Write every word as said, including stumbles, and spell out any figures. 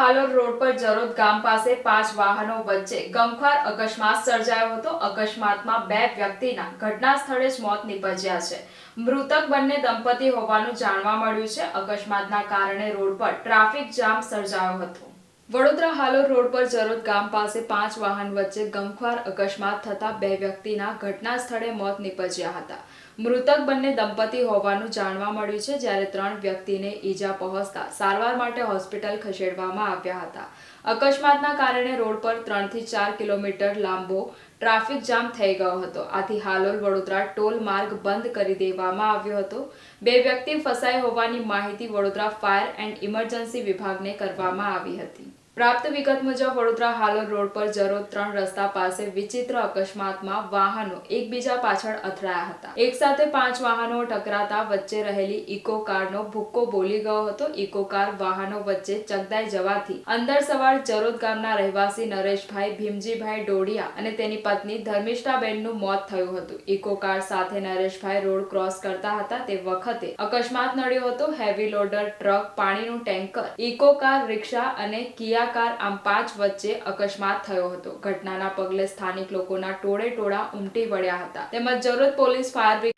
Halol road પર જરોદ ગામ પાસે પાંચ વાહનો વચ્ચે ગમખ્વાર અકસ્માત સર્જાયો હતો। અકસ્માતમાં બે વ્યક્તિના ઘટના સ્થળે જ મોત નીપજ્યા છે। મૃતક બંને દંપતી હોવાનું જાણવા મળ્યું છે। અકસ્માતના કારણે રોડ પર ટ્રાફિક જામ સર્જાયો હતો। વડોદરા હાલોલ રોડ પર જરોદ ગામ પાસે પાંચ વાહન વચ્ચે ગમખ્વાર અકસ્માત થતા બે વ્યક્તિના ઘટના સ્થળે મોત નીપજ્યા હતા। મૃતક બંને દંપતી હોવાનું જાણવા મળ્યું છે, જ્યારે ત્રણ વ્યક્તિને ઈજા પહોંચતા સારવાર માટે હોસ્પિટલ ખસેડવામાં આવ્યા હતા। અકસ્માતના કારણે રોડ પર ત્રણ થી ચાર કિલોમીટર લાંબો ટ્રાફિક જામ થઈ ગયો હતો। આથી હાલોલ વડોદરા ટોલ માર્ગ બંધ કરી દેવામાં આવ્યો હતો। બે વ્યક્તિ ફસાઈ હોવાની માહિતી વડોદરા ફાયર એન્ડ ઇમરજન્સી વિભાગને કરવામાં આવી હતી। પ્રાપ્ત વિગત મુજબ વડોદરા હાલોલ રોડ પર જરોદ ત્રણ રસ્તા પાસે વિચિત્ર અકસ્માતમાં વાહનો એકબીજા પાછળ અથડાયા હતા। એક સાથે પાંચ વાહનો ટકરાતા વચ્ચે રહેલી ઇકો કારનો ભુક્કો બોલી ગયો હતો। ઇકો કાર વાહનો વચ્ચે ચગદાઈ જવાથી અંદર સવાર જરોદ ગામના રહેવાસી નરેશભાઈ ભીમજીભાઈ ડોડિયા અને તેની પત્ની ધર્મિષ્ઠાબેનનું મોત થયું હતું। ઇકો કાર સાથે નરેશભાઈ રોડ ક્રોસ કરતા હતા તે વખતે અકસ્માત નડ્યો હતો। હેવી લોડર ટ્રક, પાણીનું ટેન્કર, ઇકો કાર, રિક્ષા અને કિયા કાર આમ પાંચ વચ્ચે અકસ્માત થયો હતો। ઘટનાના પગલે સ્થાનિક લોકોના ટોળે ટોળા ઉમટી પડ્યા હતા તેમજ જરોદ પોલીસ ફાયર